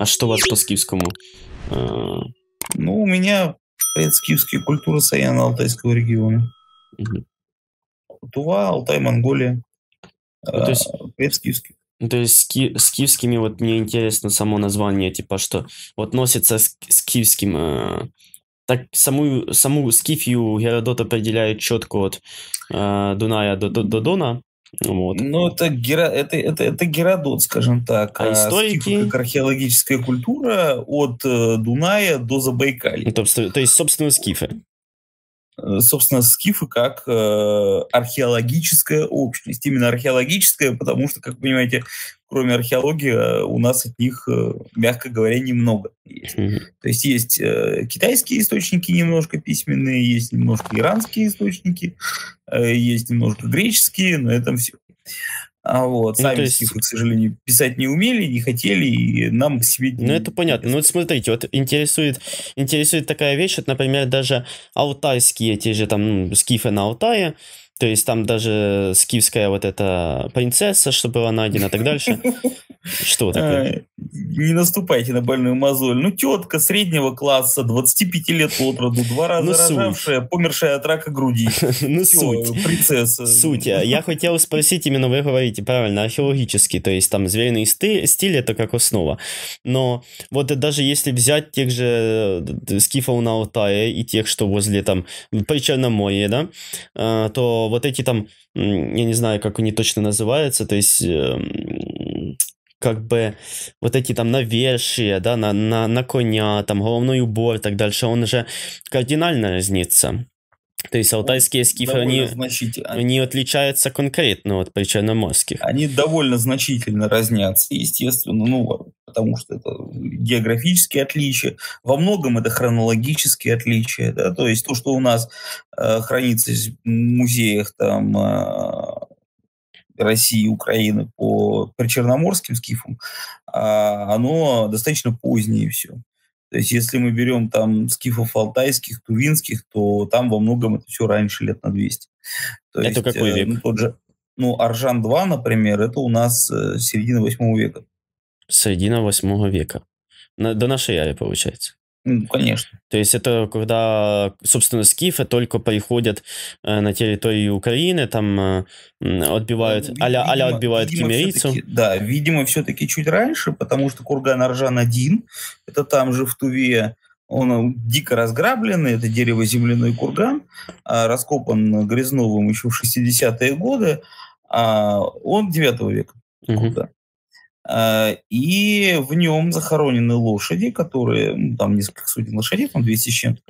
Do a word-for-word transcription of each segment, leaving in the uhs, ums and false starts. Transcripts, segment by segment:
А что у вас по скифскому? А, Ну, у меня предскифские культуры Саяно-Алтайского региона. мгм. Тува, Алтай, Монголия. Ну, то э, есть, Предскифские. ну, то есть ски- скифскими, вот мне интересно само название, типа, что вот носится с скифским. э, так саму, саму Скифию Геродот определяет четко от э, Дуная до, до, до Дона. Вот. Ну, это, Гера, это, это, это Геродот, скажем так. А А скифы историки, как археологическая культура от э, Дуная до ну, Забайкалья. то, есть- то есть, собственно, скифы. Э, Собственно, скифы как э, археологическая общность. Именно археологическая, потому что, как вы понимаете, кроме археологии э, у нас от них, э, мягко говоря, немного есть. Мгм. То есть есть э, китайские источники немножко письменные, есть немножко иранские источники, э, есть немножко греческие, но это все. А вот, Ну, то сами есть, скифы, к сожалению, писать не умели, не хотели, и нам к себе ну, это не понятно. Ну, вот переслали. смотрите, вот интересует, интересует такая вещь, вот, например, даже алтайские, те же там ну, скифы на Алтае, то есть там даже скифская вот эта принцесса, что была найдена и так дальше. Что такое? Ай, Не наступайте на больную мозоль. Ну, тетка среднего класса, двадцати пяти лет от роду, два Ну, раза суть. рожавшая, помершая от рака груди. Ну, суть. Все, принцесса. Суть. А Я хотел спросить, именно вы говорите правильно, археологически, то есть там звериный сты- стиль это как основа. Но вот даже если взять тех же э, скифов на Алтае и тех, что возле там при Черноморье, да, э, то вот эти там, м, я не знаю, как они точно называются, то есть эм, как бы вот эти там навершия, да, на, на, на коня, там головной убор и так дальше, он же кардинально разнится. То есть Ну, алтайские скифы, довольно они, значительно. они отличаются конкретно от причерноморских. Они довольно значительно разнятся, естественно, ну, потому что это географические отличия, во многом это хронологические отличия, да, то есть то, что у нас э, хранится в музеях там э, России и Украины по причерноморским скифам, а, оно достаточно позднее все. То есть если мы берем там скифов алтайских, тувинских, то там во многом это все раньше, лет на двести. То Это есть, какой э, ну, век? тот же, ну, Аржан два, например, это у нас э, середина восьмого века. Середина восьмого века. На- до нашей эры, получается. Ну, конечно. То есть это когда, собственно, скифы только приходят э, на территорию Украины, там э, м, Э, отбивают, ви- а-ля, а-ля Видимо, отбивают видимо, кемерийцу. все-таки, да, видимо, все-таки чуть раньше, потому что курган Аржан один, это там же в Туве, он э, дико разграбленный, это дерево-земляной курган, а, раскопан Грязновым еще в шестидесятые годы, а он девятого века Мгм. курган. А, И в нем захоронены лошади, которые, ну, там несколько сотен лошадей, там двести с чем-то,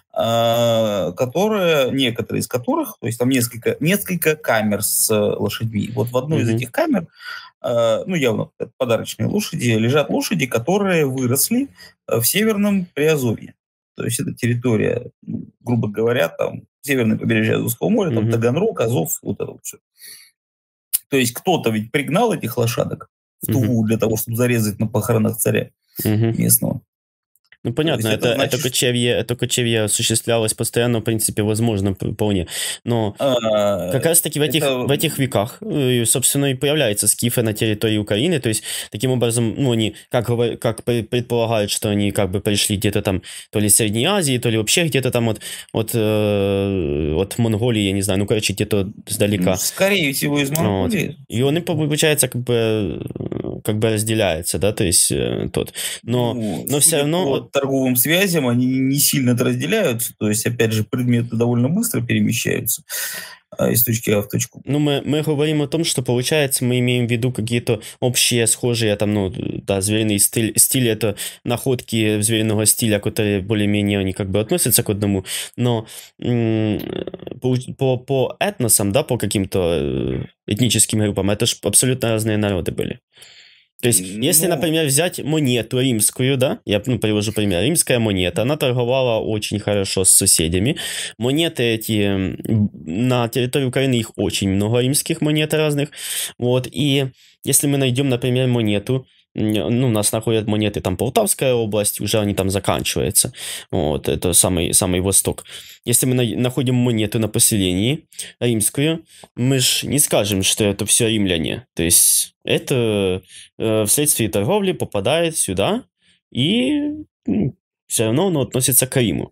а, которые, некоторые из которых, то есть там несколько, несколько камер с лошадьми. Вот в одной из Мгм. этих камер, а, ну, явно это подарочные лошади, лежат лошади, которые выросли э, в Северном Приазовье. То есть это территория, ну, грубо говоря, там северное побережье Азовского моря, там Мгм. Таганрог, Азов, вот это вот все. То есть кто-то ведь пригнал этих лошадок в Мгм. Туву для того, чтобы зарезать на похоронах царя Мгм. местного. Ну, То понятно, есть это, это это значит, что кочевье, это кочевье осуществлялось постоянно, в принципе, возможно, п- вполне. Но а, как раз-таки в этих, в это этих веках, э, собственно, и появляются скифы на территории Украины, то есть, таким образом, ну, они, как, говор- как пре- предполагают, что они как бы пришли где-то там, то ли из Средней Азии, то ли вообще где-то там от, от, э, от Монголии, я не знаю, ну, короче, где-то ну, сдалека. скорее всего из Вот. Монголии. И он, и, получается, как бы, э, как бы разделяется, да, то есть, э, тот. Но, Ну, но все судя по равно. торговым связям, они не сильно разделяются. То есть, опять же, предметы довольно быстро перемещаются а, из точки А в точку Б. Ну, мы, мы говорим о том, что, получается, мы имеем в виду какие-то общие, схожие, там, ну, да, звериный стиль, стиль это находки звериного стиля, которые более-менее, они как бы относятся к одному, но м, по, по, по этносам, да, по каким-то э, этническим группам, это же абсолютно разные народы были. То есть, если, Ну, например, взять монету римскую, да, я ну, привожу пример, римская монета, она торговала очень хорошо с соседями. Монеты эти, м, на территории Украины их очень много, римских монет разных, вот, и если мы найдем, например, монету, м, ну, у нас находят монеты, там, Полтавская область, уже они там заканчиваются, вот, это самый, самый восток. Если мы на- находим монету на поселении римскую, мы же не скажем, что это все римляне, то есть, это э, вследствие торговли попадает сюда, и ну, все равно оно относится к Риму.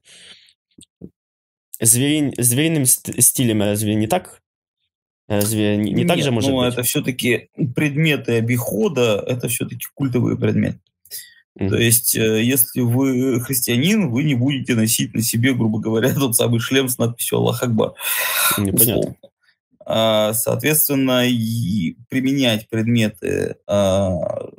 Зверин, звериным ст- стилем разве не так? Разве не, не так же Нет, может но быть? это все-таки предметы обихода, это все-таки культовые предметы. То Мгм. есть, э, если вы христианин, вы не будете носить на себе, грубо говоря, тот самый шлем с надписью «Аллах Акбар», Непонятно. условно. А, Соответственно, и применять предметы, а,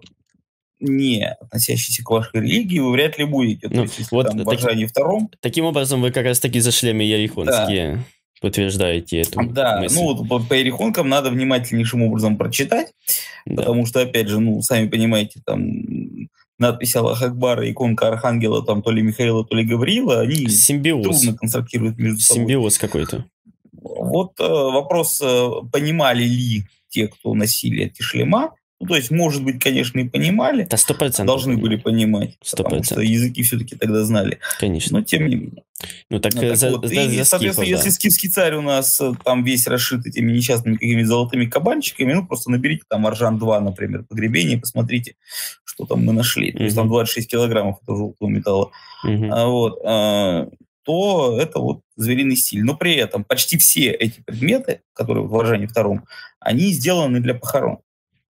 не относящиеся к вашей религии, вы вряд ли будете. То Ну, есть, если вот там в таки- Варжане втором, таким образом вы как раз таки за шлемы да, Ерихонские подтверждаете эту да, ну мысль. вот по, по ерехонкам надо внимательнейшим образом прочитать, Да. потому что, опять же, ну, сами понимаете, там м, надпись Аллах Акбар и иконка Архангела, там то ли Михаила, то ли Гавриила, они трудно Симбиоз. конструктируют между собой. Симбиоз какой-то. Вот э, вопрос, э, понимали ли те, кто носили эти шлема. Ну, то есть, может быть, конечно, и понимали, Да, сто процентов должны были понимаю. понимать, Сто потому что процентов. языки все-таки тогда знали. Конечно. Но тем не менее. Ну, так, Ну, э, так за, вот, за, и, за соответственно, скифов, если да. скифский царь у нас э, там весь расшит этими несчастными какими-то золотыми кабанчиками, ну, просто наберите там Аржан два, например, погребение, посмотрите, что там мы нашли. То есть там Мгм. двадцать шесть килограммов этого желтого металла. Мгм. А, вот, а, то это вот звериный стиль. Но при этом почти все эти предметы, которые в Аржане втором, они сделаны для похорон.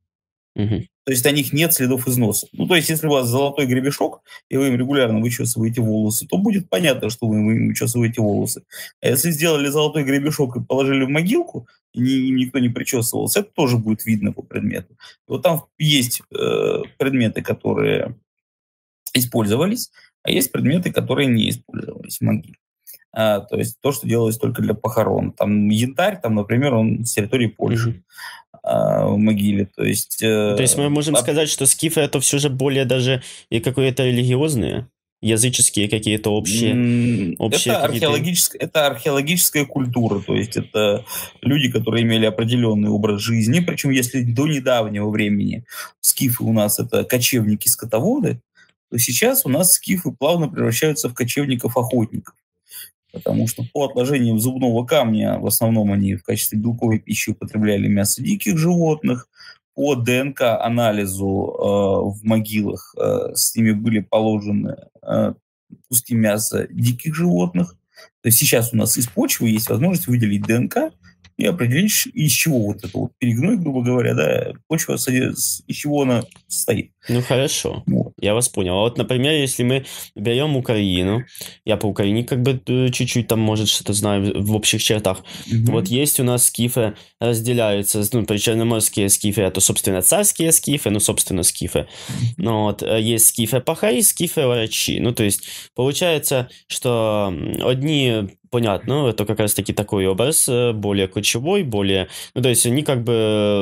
Мгм. То есть на них нет следов износа. Ну, то есть, если у вас золотой гребешок, и вы им регулярно вычесываете волосы, то будет понятно, что вы им вычесываете волосы. А если сделали золотой гребешок и положили в могилку, и ни- им никто не причесывался, это тоже будет видно по предмету. И вот там есть э, предметы, которые использовались, а есть предметы, которые не использовались в могиле. А, то есть то, что делалось только для похорон. Там янтарь, там, например, он с территории Польши Мгм. а, в могиле. То есть... Ну, то э, есть мы можем об- сказать, что скифы это все же более даже и какое-то религиозные, языческие какие-то общие, м, общие это какие-то... археологическая, это археологическая культура, то есть это люди, которые имели определенный образ жизни, причем если до недавнего времени скифы у нас это кочевники-скотоводы, то сейчас у нас скифы плавно превращаются в кочевников-охотников. Потому что по отложениям зубного камня в основном они в качестве белковой пищи употребляли мясо диких животных. По ДНК-анализу э, в могилах э, с ними были положены э, куски мяса диких животных. То есть сейчас у нас из почвы есть возможность выделить ДНК и определить, ш- из чего вот это вот перегной, грубо говоря, да, почва, соде- с- из чего она состоит. Ну, хорошо. Вот. Я вас понял. А вот, например, если мы берем Украину, я по Украине как бы э, чуть-чуть там, может, что-то знаю в в общих чертах. Вот Мгм. есть у нас скифы, разделяются, ну, причерноморские скифы, это, собственно, царские скифы, ну, собственно, скифы. Ну, вот, э, есть скифы-пахари, скифы-врачи. Ну, то есть, получается, что м, одни, понятно, это как раз-таки такой образ, э, более кочевой, более... Ну, то есть, они как бы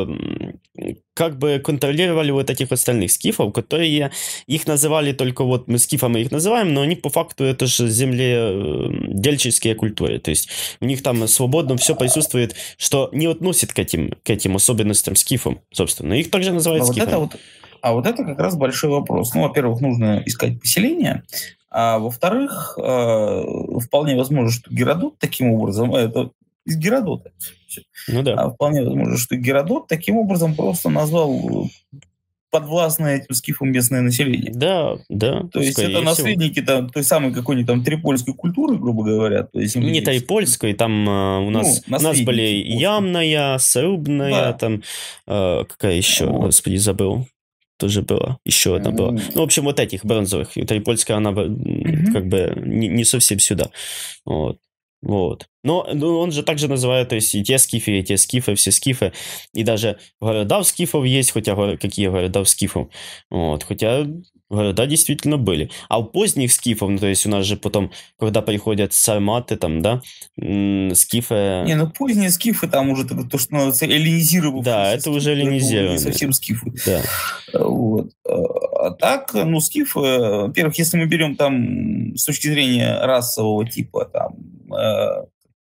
м, как бы контролировали вот этих остальных скифов, которые их называли только вот мы скифами их называем, но они по факту это же земледельческие культуры, то есть у них там свободно все присутствует, что не относит к этим, к этим особенностям скифам, собственно. Их также А называют вот это скифами. вот, а вот это как раз большой вопрос. Ну, во-первых, нужно искать поселение, а во-вторых, э, вполне возможно, что Геродот таким образом, э, это из Геродота, всё. Ну да. А вполне возможно, что Геродот таким образом просто назвал э, подвластное этим скифам местное население. Да, да, То есть это скорее всего. наследники там, той самой какой-нибудь там трипольской культуры, грубо говоря, то есть Не земледельческой культуры. тайпольской, там э, у Ну, нас, у нас были наследники после. ямная, срубная, Да. там, э, какая еще, Вот. господи, забыл. Тоже была, еще одна была. М, Ну, в общем, вот этих бронзовых. И Тайпольская, она бы, м, мгм. как бы не, не совсем сюда. Вот. Вот. Но ну, он же также называет, то есть и те скифы, и те скифы, все скифы. И даже города у скифов есть, хотя горо- какие города у скифов. Вот. Хотя города действительно были. А у поздних скифов, ну, то есть у нас же потом, когда приходят сарматы, там, да, м, скифы... Не, ну поздние скифы, там уже то, то, что называется Да, эллинизировавшиеся это уже скифы, это уже не эллинизированные. совсем скифы. Да. Вот. А так, ну, скифы, во-первых, если мы берем там с точки зрения расового типа, там, э,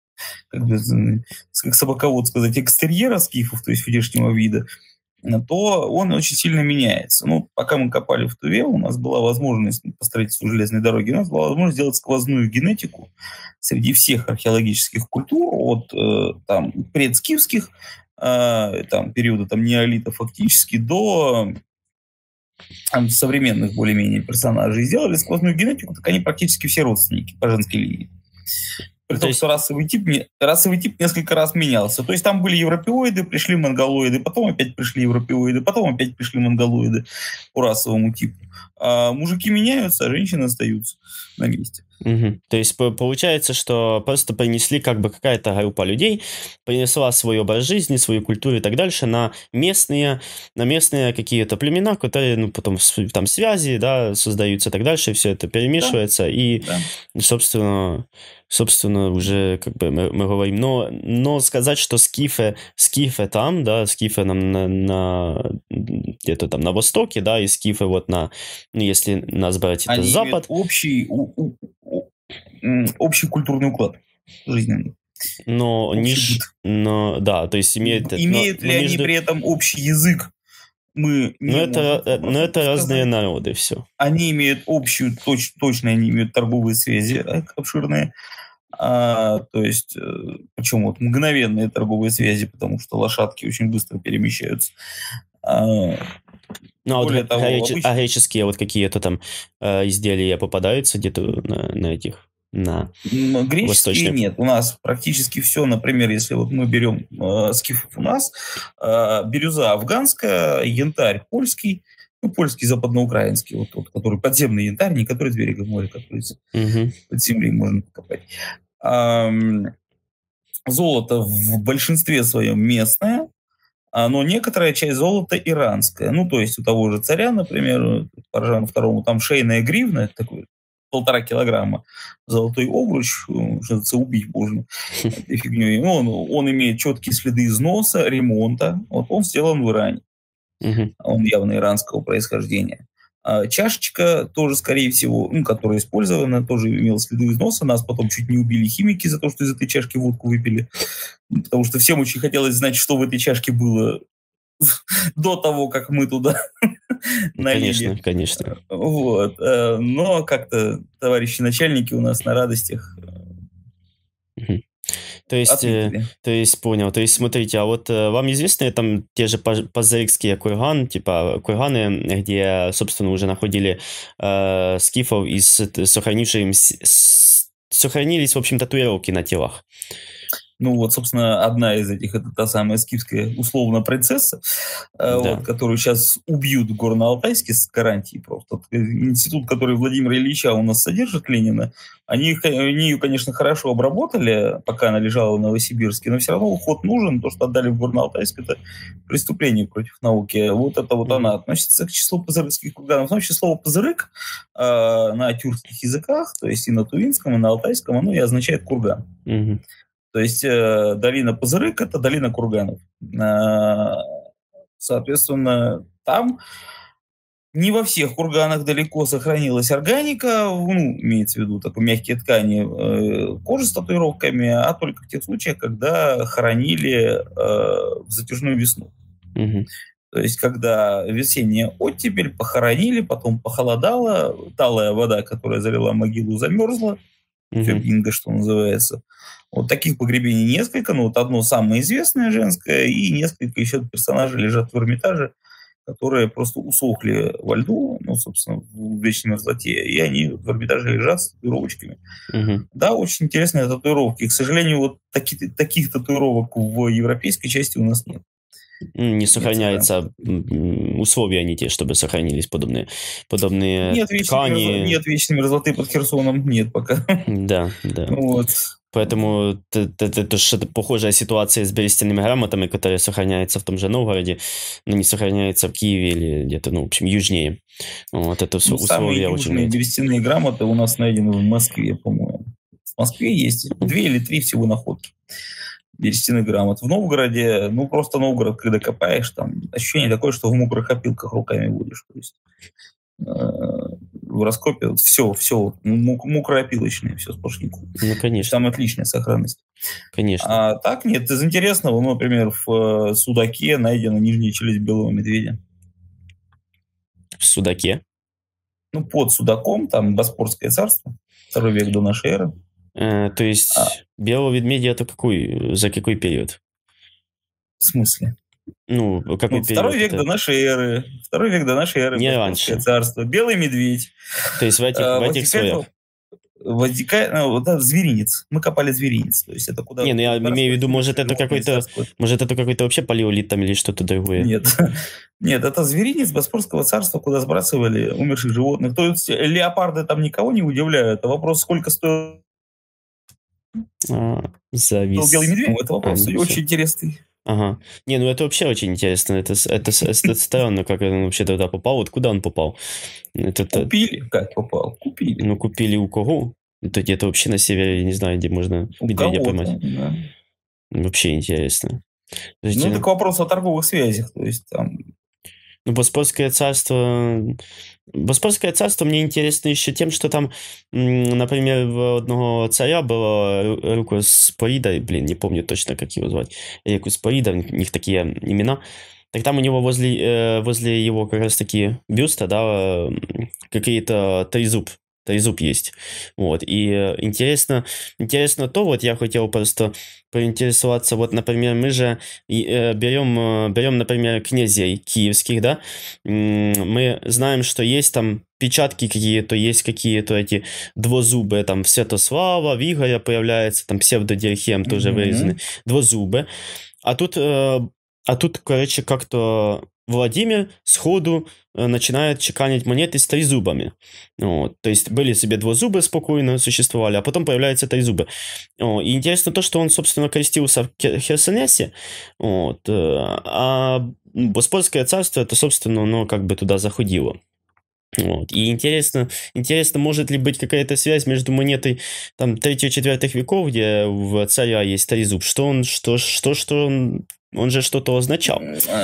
как бы, з- как собаковод сказать, экстерьера скифов, то есть внешнего вида, то он очень сильно меняется. Ну, пока мы копали в Туве, у нас была возможность по строительству железной дороги, у нас была возможность сделать сквозную генетику среди всех археологических культур, от э, там, предскифских, э, там, периода там, неолита фактически, до там, современных более-менее персонажей, сделали сквозную генетику, так они практически все родственники по женской линии. При том, есть... что расовый тип, расовый тип несколько раз менялся. То есть там были европеоиды, пришли монголоиды, потом опять пришли европеоиды, потом опять пришли монголоиды по расовому типу. А мужики меняются, а женщины остаются на месте. Угу. То есть получается, что просто принесли как бы какая-то группа людей, принесла свой образ жизни, свою культуру и так дальше на местные, на местные какие-то племена, которые, ну, потом там связи, да, создаются и так дальше, и все это перемешивается, да. И, да. собственно, собственно, уже как бы мы, мы говорим, но, но сказать, что скифы, скифы там, да, скифы нам на, на где-то там на востоке, да, и скифы вот на, ну, если нас брать, это Они запад. Общий, общий культурный уклад жизненный. Но, ниш... но да, то есть имеет... Имеют но, ли но они между... при этом общий язык? Мы не но это, но это разные народы, все. Они имеют общую, точ, точно они имеют торговые связи обширные. А, то есть, причем вот мгновенные торговые связи, потому что лошадки очень быстро перемещаются. А, ну, а, вот того, греч... обычно... а греческие вот какие-то там э, изделия попадаются где-то на, на этих... На греческие восточных. Нет. У нас практически все, например, если вот мы берем э, скифов у нас, э, бирюза афганская, янтарь польский, ну, польский западноукраинский, вот тот, который подземный янтарь, не который с берега моря, который угу. под землей можно покопать. А, золото в большинстве своем местное, но некоторая часть золота иранская. Ну, то есть у того же царя, например, Паржану второму, там шейная гривна, это такой полтора килограмма золотой обруч, что убить можно этой фигней. Он, он имеет четкие следы износа, ремонта. Вот он сделан в Иране. Угу. Он явно иранского происхождения. А чашечка тоже, скорее всего, ну, которая использована, тоже имела следы износа. Нас потом чуть не убили химики за то, что из этой чашки водку выпили. Потому что всем очень хотелось знать, что в этой чашке было до того, как мы туда налили. Конечно, конечно. Вот. Но как-то товарищи начальники у нас на радостях угу. То есть, э, то есть, понял. То есть, смотрите, а вот э, вам известны там те же пазырикские курганы, типа курганы, где, собственно, уже находили э, скифов и сохранившись, сохранились, в общем, татуировки на телах? Ну вот, собственно, одна из этих, это та самая скифская условно принцесса, да. вот, которую сейчас убьют в Горно-Алтайске с гарантией просто. Институт, который Владимира Ильича у нас содержит, Ленина, они, они ее, конечно, хорошо обработали, пока она лежала в Новосибирске, но все равно уход нужен. То, что отдали в Горно-Алтайск, это преступление против науки. Вот это вот mm-hmm. она относится к числу пазырыкских курганов. Вообще слово «пазырык» э, на тюркских языках, то есть и на тувинском, и на алтайском, оно и означает курган. Mm-hmm. То есть э, долина Пазырык – это долина курганов. Э, соответственно, там не во всех курганах далеко сохранилась органика, ну, имеется в виду такие мягкие ткани, э, кожи с татуировками, а только в тех случаях, когда хоронили э, в затяжную весну. Mm-hmm. То есть, когда весенняя оттепель, похоронили, потом похолодало, талая вода, которая залила могилу, замерзла, mm-hmm. бинго, что называется. Вот таких погребений несколько, но вот одно самое известное женское, и несколько еще персонажей лежат в Эрмитаже, которые просто усохли во льду, ну, собственно, в вечной мерзлоте, и они в Эрмитаже лежат с татуировочками. Угу. Да, очень интересные татуировки. К сожалению, вот таки, таких татуировок в европейской части у нас нет. Не сохраняются условия не те, чтобы сохранились подобные, подобные нет ткани. Вечной, нет вечной мерзлоты под Херсоном, нет пока. Да, да. Вот. Поэтому это, это, это что-то похожая ситуация с берестяными грамотами, которые сохраняются в том же Новгороде, но не сохраняются в Киеве или где-то, ну, в общем, южнее. Вот это ну, условия очень... Самые берестяные грамоты у нас найдены в Москве, по-моему. В Москве есть две или три всего находки берестяных грамот. В Новгороде, ну, просто Новгород, когда копаешь, там ощущение такое, что в мокрых опилках руками будешь. То есть в раскопе вот все, все мокроопилочное, все сплошняком. Ну, конечно. Там отличная сохранность. Конечно. А так нет, из интересного, ну, например, в Судаке найдена нижняя челюсть белого медведя. В Судаке? Ну, под Судаком, там Боспорское царство, второй век до нашей эры. А, то есть а. белого медведя это какой, за какой период? В смысле? Ну, какой ну, период? Второй век это? до нашей эры. Второй век до нашей эры. Не Московское раньше. царство. Белый медведь. То есть в этих, Э, в этих возникает слоях. возникает, ну, вот это зверинец. Мы копали зверинец. То есть это куда... Не, ну я куда имею в виду, расположились может, это животные какой-то, царского- может, это какой-то вообще палеолит там или что-то другое. Нет. Нет, это зверинец Боспорского царства, куда сбрасывали умерших животных. То есть леопарды там никого не удивляют. А вопрос, сколько стоил А, завис. белый медведь, это А, вопрос ну, очень всё. интересный. Ага. Не, ну это вообще очень интересно. Это, с- это, с- это странно, как он вообще туда попал. Вот куда он попал? Это, это- Купили, как попал, купили. ну, купили у кого? Это где-то вообще на севере, я не знаю, где можно У медведя кого-то, поймать. да. Вообще интересно. Подождите, Ну, так вопрос о торговых связях. То есть там... ну, Боспорское царство... Боспорское царство мне интересно еще тем, что там, м, например, в одного царя было Ру- Рукус Порида, блин, не помню точно, как его звать, Рукус Порида, у них такие имена. Так там у него возле, э, возле его как раз таки бюста, да, э, какие-то трезуб, трезуб есть. Вот, и э, интересно, интересно то, вот я хотел просто поинтересоваться, вот, например, мы же и, э, берем, э, берем, например, князей киевских, да, М, мы знаем, что есть там печатки какие-то, есть какие-то эти двузубые, там, в Святослава, в Игоря появляется, там, псевдодиахем тоже Мгм. вырезаны, двузубы. А тут, э, а тут, короче, как-то Владимир сходу э, начинает чеканить монеты с трезубами. Вот. То есть были себе двузубы спокойно существовали, а потом появляются трезубы. О, и интересно то, что он, собственно, крестился в Ке- Херсонесе, вот, э, а Боспорское царство, это, собственно, оно как бы туда заходило. Вот. И интересно, интересно, может ли быть какая-то связь между монетой там третьего-четвертых веков, где в царя есть трезуб, что он, что, что, что он, он же что-то означал.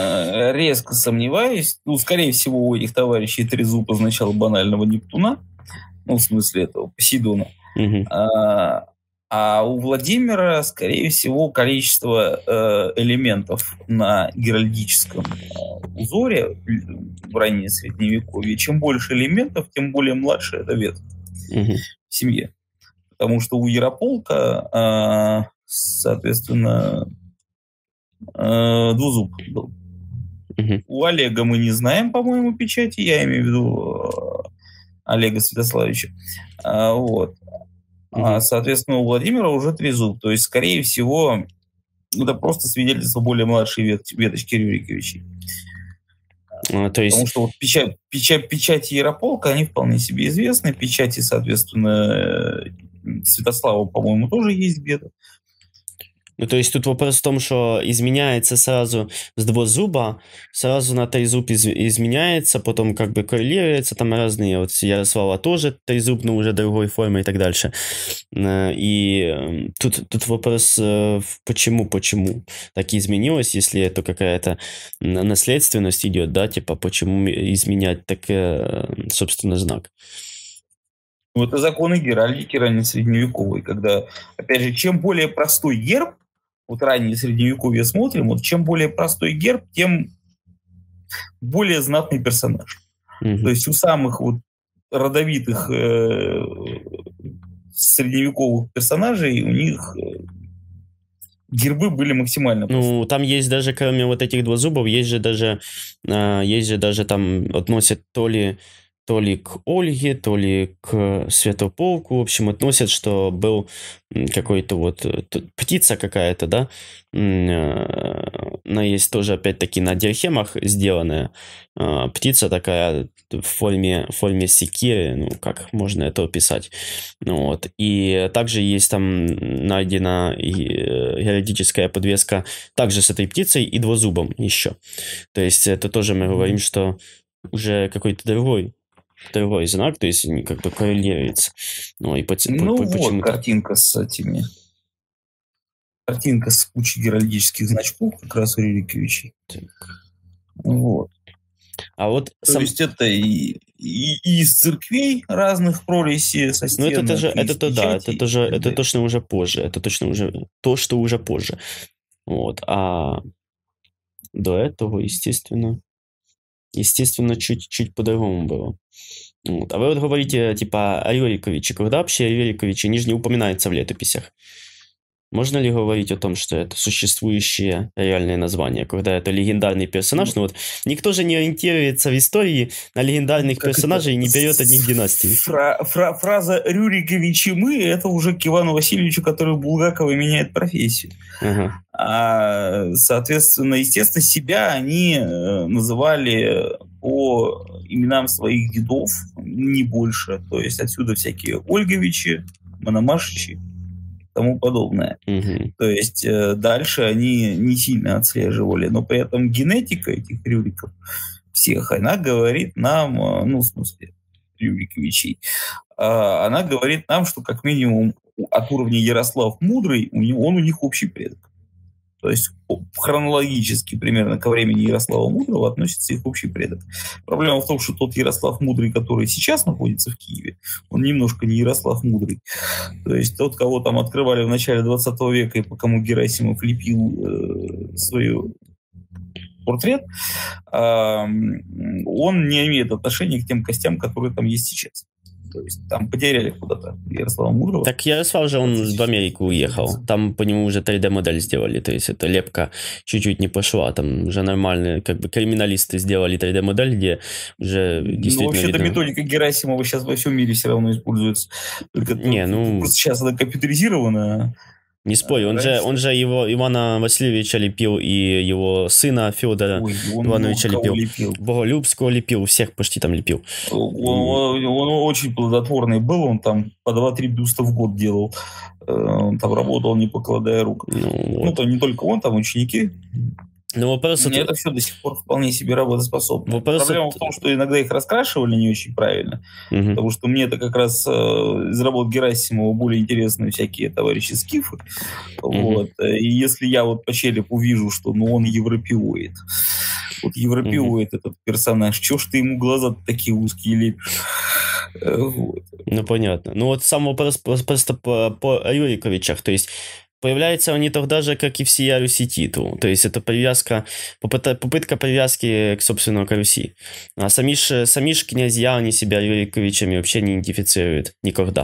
Э, Резко сомневаюсь. Ну, скорее всего, у этих товарищей трезуб означал банального Нептуна. Ну, в смысле этого, Посейдона. Мгм. А, а у Владимира, скорее всего, количество э, элементов на геральдическом э, узоре в раннее Средневековье, чем больше элементов, тем более младше это ветвь Мгм. в семье. Потому что у Ярополка, э, соответственно, э, двузуб был. Мгм. У Олега мы не знаем, по-моему, печати. Я имею в виду э, Олега Святославича. А, вот. А, Мгм. соответственно, у Владимира уже трезуб. То есть, скорее всего, это просто свидетельство более младшей вет- веточки Рюриковичей. А, то Потому есть, что вот печать, печать, печати Ярополка, они вполне себе известны. Печати, соответственно, э, Святослава, по-моему, тоже есть где-то. ну, то есть тут вопрос в том, что изменяется сразу с двузуба, сразу на трезуб из- изменяется, потом как бы коррелируется, там разные, вот Ярослава тоже трезуб, но уже другой формы и так дальше. Э, И э, тут, тут вопрос, э, в почему, почему так изменилось, если это какая-то н- наследственность идет, да, типа, почему изменять так, э, собственно, знак. Ну, это законы геральдики ранней средневековой, когда, опять же, чем более простой герб, вот раннее средневековье смотрим, вот чем более простой герб, тем более знатный персонаж. Мгм. То есть у самых вот родовитых э, средневековых персонажей у них э, гербы были максимально простые. Ну, там есть даже, кроме вот этих двузубов, есть же даже, а, есть же даже там относят то ли, то ли к Ольге, то ли к Святополку, в общем, относят, что был м, какой-то вот э, т- птица какая-то, да, М, э, она есть тоже, опять-таки, на диахемах сделанная, а, птица такая в форме, в форме секиры, ну, как можно это описать. Ну вот. И также есть там найдена и, э, геральдическая подвеска также с этой птицей и двузубом еще. То есть это тоже мы говорим, что уже какой-то другой, другой знак, то есть они как бы коррелируется. Ну и поц- по- Ну по- вот почему-то. картинка с этими. Картинка с кучей геральдических значков как раз у Рюриковичей. Вот. А вот То сам... есть это и, и, и из церквей разных прорези со Ну это стенок, тоже, и из это то да, печати это и тоже, так это далее. точно уже позже, это точно уже то, что уже позже. Вот. А до этого, естественно, естественно, чуть-чуть по-другому было. Вот. А вы вот говорите, типа, о Рюриковиче. Когда вообще Рюриковичи не, не упоминается в летописях? Можно ли говорить о том, что это существующее реальное название, когда это легендарный персонаж? Ну вот никто же не ориентируется в истории на легендарных Как персонажей и это? не берет одних династий. Фра- фра- фраза «Рюриковичи мы» — это уже к Ивану Васильевичу, который Булгакова меняет профессию. Ага. А, соответственно, естественно, себя они э, называли по именам своих дедов, не больше. То есть отсюда всякие Ольговичи, Мономашичи и тому подобное. Угу. То есть э, дальше они не сильно отслеживали, но при этом генетика этих Рюриков всех, она говорит нам, э, ну, в смысле, Рюриковичей, э, она говорит нам, что как минимум от уровня Ярослав Мудрый у него, он у них общий предок. То есть хронологически примерно ко времени Ярослава Мудрого относится их общий предок. Проблема в том, что тот Ярослав Мудрый, который сейчас находится в Киеве, он немножко не Ярослав Мудрый. То есть тот, кого там открывали в начале двадцатого века и по кому Герасимов лепил э, свой портрет, э, он не имеет отношения к тем костям, которые там есть сейчас. То есть там потеряли куда-то Ярослава Мудрого. Так Ярослав же, он в Америку уехал. Там по нему уже три дэ-модель сделали. То есть эта лепка чуть-чуть не пошла. Там уже нормальные, как бы, криминалисты сделали три дэ-модель, где уже действительно... Ну, вообще-то видно... методика Герасимова сейчас во всем мире все равно используется. Только не, ну... просто сейчас она компьютеризирована. Не спорь, он же, он же его Ивана Васильевича лепил и его сына Федора Ой, Ивановича лепил. лепил. Боголюбского лепил, всех почти там лепил. Он, он, он очень плодотворный был, он там по два-три бюста в год делал. Он там работал, не покладая рук. Ну, вот. Ну, там не только он, там ученики. Но вопрос... Это, это все до сих пор вполне себе работоспособно. Вопрос Проблема от... в том, что иногда их раскрашивали не очень правильно. Угу. Потому что мне это как раз э, из работ Герасимова более интересны всякие товарищи скифы. Угу. Вот. И если я вот по черепу вижу, что ну, он европеоид. Вот европеоид угу. этот персонаж. Чего ж ты ему глаза такие узкие лепишь? Вот. Ну, понятно. Ну, вот самого просто, просто по, по Рюриковичах. То есть появляется он не тогда же, как и всея Руси титул. То есть это привязка, попытка, попытка привязки к, собственно, к Руси. А сами ж, сами ж князья, они себя Рюриковичами вообще не идентифицируют никогда.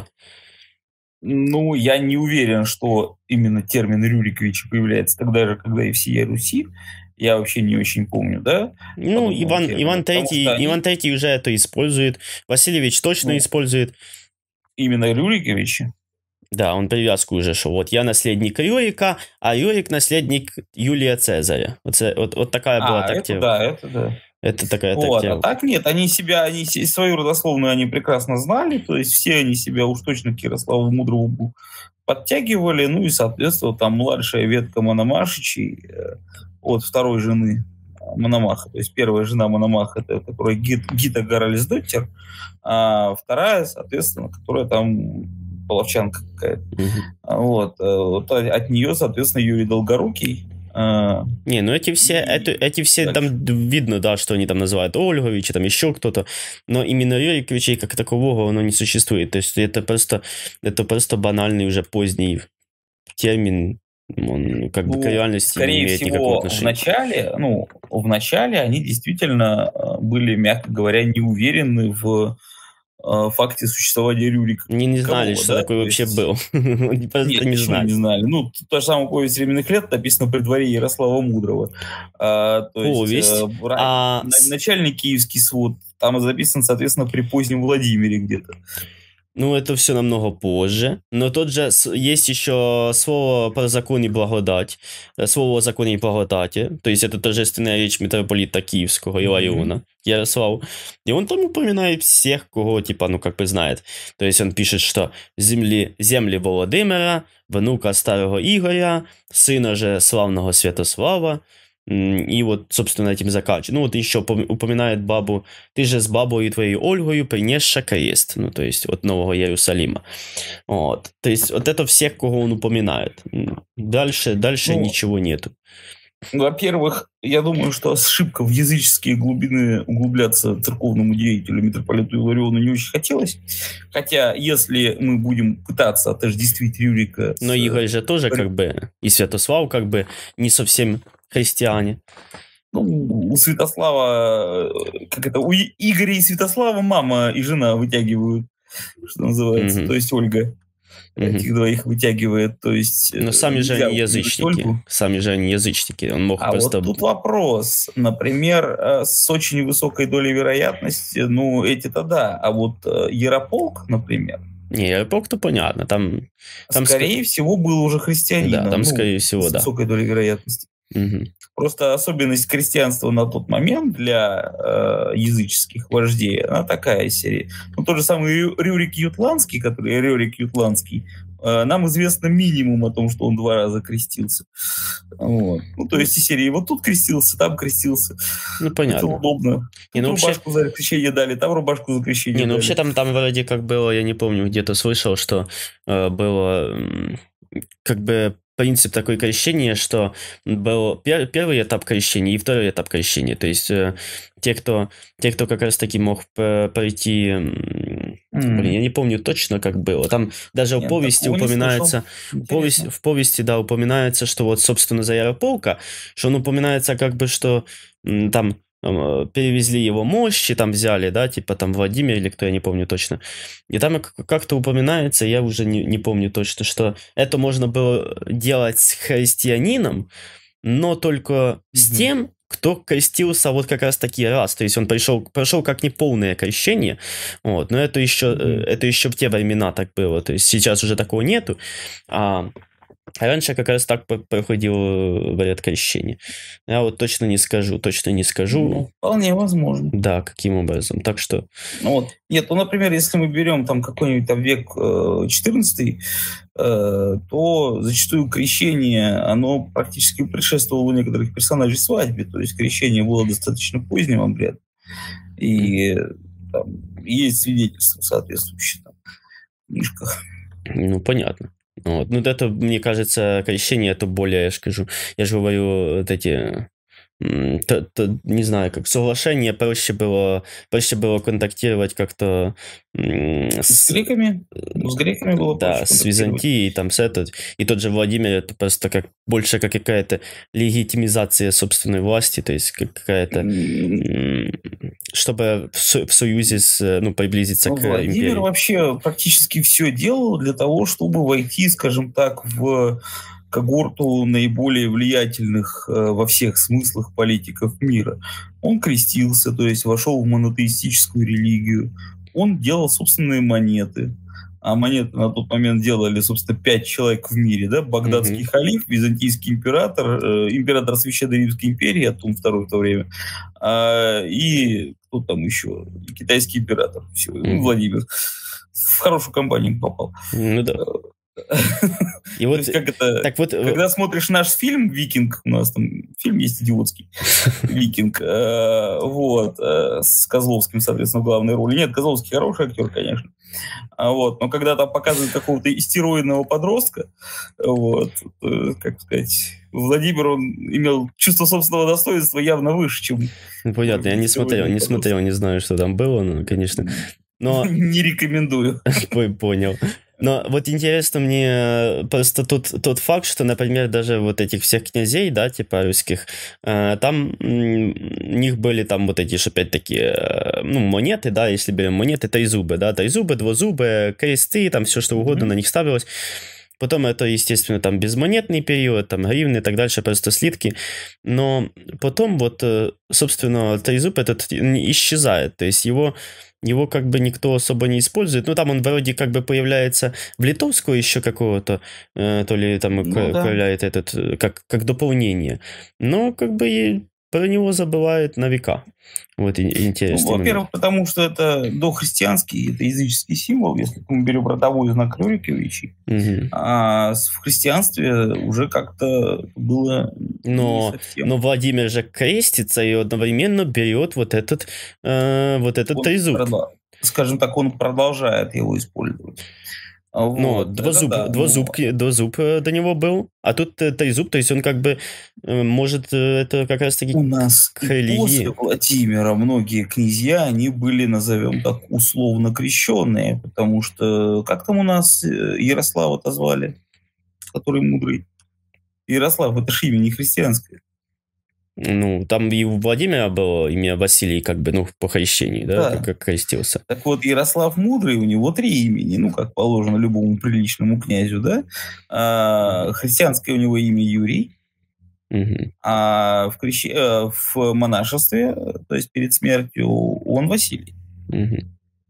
Ну, я не уверен, что именно термин Рюриковичи появляется тогда же, когда и всея Руси. Я вообще не очень помню, да? Ну, Иван, Иван, Третий, они... Иван Третий уже это использует. Васильевич точно ну, использует. Именно Рюриковичи? Да, он привязку уже шел. Вот я наследник Рюрика, а Рюрик наследник Юлия Цезаря. Вот, вот, вот такая а, была это тактика. Да, это да. Это такая вот, тактика. А так нет, они себя, они свою родословную они прекрасно знали, то есть все они себя уж точно к Ярославу Мудрому подтягивали, ну и, соответственно, там младшая ветка Мономашичей от второй жены Мономаха, то есть первая жена Мономаха, это которая Гита Гаральсдоттер, а вторая, соответственно, которая там половчанка какая-то. Угу. Вот. вот. От нее, соответственно, Юрий Долгорукий. Не, ну эти все, и... это, эти все так. Там видно, да, что они там называют Ольговичи, там еще кто-то, но именно Рюриковичей как такового оно не существует. То есть это просто, это просто банальный уже поздний термин, он как ну, бы к реальности не имеет всего, никакого отношения. В начале, ну, в начале они действительно были, мягко говоря, не уверены в факте существования Рюрика. Не, не знали, Кого, что да? такой вообще есть... был. Просто Нет, не знали. не знали. Ну, та же самая повесть временных лет написана при дворе Ярослава Мудрого. А, то повесть? Есть, а... Начальный киевский свод. Там записан, соответственно, при позднем Владимире где-то. Ну, это все намного позже. Но тот же есть еще слово про закон и благодать. Слово о законе и благодати. То есть это торжественная речь митрополита Киевского Илариона, mm-hmm. Ярослав. И он там упоминает всех, кого, типа, ну, как бы знает. То есть он пишет, что земли, земли Володимира, внука старого Игоря, сына же славного Святослава. И вот, собственно, этим заканчивает. Ну, вот еще упоминает бабу, ты же с бабой твоей Ольгою принесша крест. Ну, то есть, от Нового Иерусалима. Вот. То есть, вот это всех, кого он упоминает. Дальше, дальше ну, ничего нету. Во-первых, я думаю, что ошибка в языческие глубины углубляться церковному деятелю митрополиту Илариону не очень хотелось. Хотя, если мы будем пытаться отождествить Рюрика... Но с... Игорь же тоже, как бы, и Святослав, как бы, не совсем... христиане. Ну, у Святослава, как это, у Игоря и Святослава мама и жена вытягивают, что называется, mm-hmm. то есть Ольга. этих двоих вытягивает, то есть... Но сами же они язычники. Ольгу. Сами же они язычники. Он мог а просто... вот тут вопрос. Например, с очень высокой долей вероятности, ну, эти-то да. А вот Ярополк, например... Не, Ярополк-то понятно. Там, там скорее ск... всего, был уже христианином. Да, там, ну, скорее всего, с да. С высокой долей вероятности. Угу. Просто особенность крестьянства на тот момент для э, языческих вождей, она такая серия. Ну, тот же самый Рюрик Ютландский, который Рюрик Ютландский, э, нам известно минимум о том, что он два раза крестился. Вот. Ну, то есть из серии вот тут крестился, там крестился. Ну, понятно. Это удобно. Тут не, ну, рубашку вообще... за крещение дали, там рубашку за крещение не, дали. Ну, вообще там, там вроде как было, я не помню, где-то слышал, что э, было как бы... принцип такое крещения, что был пер, первый этап крещения и второй этап крещения. То есть э, те, кто, те, кто как раз-таки мог пройти... Mm. Блин, я не помню точно, как было. Там даже Нет, в повести упоминается... В повести, в повести, да, упоминается, что вот, собственно, за Ярополка, что он упоминается как бы, что м, там... перевезли его мощи, там взяли, да, типа там Владимир или кто, я не помню точно. И там как-то упоминается, я уже не, не помню точно, что это можно было делать с христианином, но только mm-hmm. с тем, кто крестился вот как раз таки раз. То есть он пришел, прошел как неполное крещение, вот, но это еще, mm-hmm. это еще в те времена так было. То есть сейчас уже такого нету, а раньше как раз так проходил обряд крещения. Я вот точно не скажу, точно не скажу. Ну, вполне возможно. Да, каким образом. Так что... Ну, вот. Нет, ну, например, если мы берем там какой-нибудь там век четырнадцатый, э, то зачастую крещение, оно практически предшествовало у некоторых персонажей свадьбе. То есть крещение было достаточно поздним обрядом. И там, есть свидетельства соответствующие там, в книжках. Ну, понятно. Вот. Ну, это, мне кажется, крещение, это более, я же скажу, я же говорю, вот эти, то, то, не знаю, как соглашение, проще было, проще было контактировать как-то с, с греками, с греками было да, с Византией, там, с этой, и тот же Владимир, это просто как, больше как какая-то легитимизация собственной власти, то есть как какая-то, чтобы в, со, в союзе, с, ну, приблизиться ну, к Владимир империи. Владимир вообще практически все делал для того, чтобы войти, скажем так, в когорту наиболее влиятельных э, во всех смыслах политиков мира. Он крестился, то есть вошел в монотеистическую религию. Он делал собственные монеты. А монеты на тот момент делали, собственно, пять человек в мире. Да? Багдадский mm-hmm. халиф, византийский император, э, император Священной Римской империи, Атум второй в то время, э, и кто там еще? И китайский император. Все, mm-hmm. Владимир. В хорошую компанию попал. Ну да. И вот, как это, так вот, когда смотришь наш фильм «Викинг», у нас там фильм есть идиотский, «Викинг», э, вот, э, с Козловским, соответственно, в главной роли. Нет, Козловский хороший актер, конечно. А вот, но когда там показывают какого-то истероидного подростка, вот, э, как сказать, Владимир, он имел чувство собственного достоинства явно выше, чем... Ну, понятно, я не смотрел, не смотрел, не знаю, что там было, но, конечно... Но... Не рекомендую. Понял. Но вот интересно мне просто тот, тот факт, что, например, даже вот этих всех князей, да, типа русских, э, там м, у них были там вот эти же опять-таки, э, ну, монеты, да, если берем монеты, трезубы, да, трезубы, двузубы, кресты, там все что угодно mm-hmm. на них ставилось. Потом это, естественно, там безмонетный период, там гривны и так дальше, просто слитки. Но потом вот, собственно, трезуб этот исчезает, то есть его... Его как бы никто особо не использует. Ну, там он вроде как бы появляется в литовскую еще какого-то, э, то ли там ну, появляет да. этот, как, как дополнение. Но как бы и про него забывают на века. Вот интересно. Ну, во-первых, потому что это дохристианский, это языческий символ, если мы берем родовой знак Рюриковичей. Угу. А в христианстве уже как-то было но, не совсем. Но Владимир же крестится и одновременно берет вот этот, э, вот этот трезуб. Продол- скажем так, он продолжает его использовать. Вот, ну, двузуб, да, двузуб, но... двузуб до него был, а тут трезуб, то есть он как бы, может, это как раз-таки у нас к религии. После Владимира многие князья, они были, назовем так, условно крещенные, потому что, как там у нас Ярослава-то звали, который мудрый? Ярослав, это же имя не христианское. Ну, там и у Владимира было имя Василий, как бы, ну, по крещении, да, Да. как, как крестился. Так вот, Ярослав Мудрый, у него три имени, ну, как положено любому приличному князю, да. А, христианское у него имя Юрий. Угу. А в, крещ... в монашестве, то есть перед смертью, он Василий. Угу.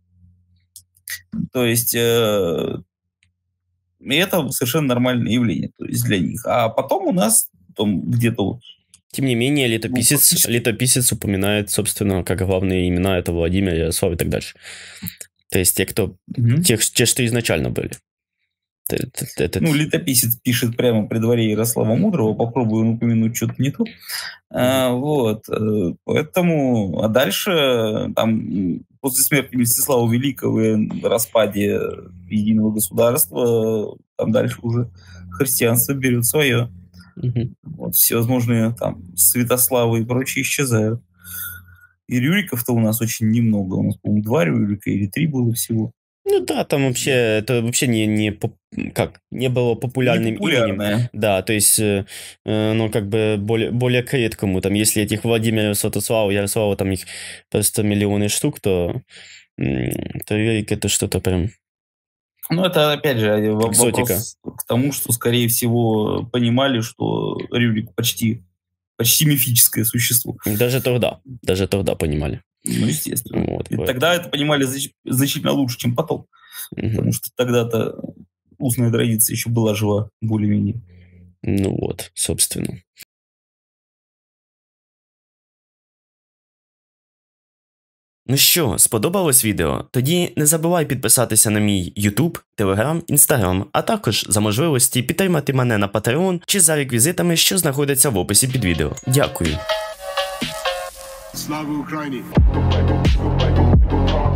То есть э, это совершенно нормальное явление, то есть для них. А потом у нас там где-то вот... Тем не менее, летописец, ну, летописец упоминает, собственно, как главные имена это Владимир, Ярослав и так дальше. То есть те, кто... Угу. Те, те, что изначально были. Это, это... Ну, летописец пишет прямо при дворе Ярослава Мудрого, попробую упомянуть что-то не то. А, вот, поэтому, а дальше, там, после смерти Мстислава Великого и распаде единого государства, там дальше уже христианство берет свое. Угу. Вот, всевозможные там Святославы и прочие исчезают. И Рюриков-то у нас очень немного. У нас, по-моему, два Рюрика или три было всего. Ну да, там вообще, это вообще не, не, как, не было популярным именем. Да, то есть, э, ну, как бы более, более к редкому. Там, если этих Владимира, Святослава, Ярослава, там их просто миллионы штук, то, то Рюрик это что-то прям... Ну, это, опять же, вопрос к тому, что, скорее всего, понимали, что Рюрик почти, почти мифическое существо. Даже тогда, даже тогда понимали. Ну, естественно. Вот, и тогда это понимали зач- значительно лучше, чем потом. Угу. Потому что тогда-то устная традиция еще была жива, более-менее. Ну вот, собственно. Ну що, сподобалось відео? Тоді не забувай підписатися на мій YouTube, Telegram, Instagram, а також за можливості підтримати мене на Patreon чи за реквізитами, що знаходяться в описі під відео. Дякую. Слава Україні!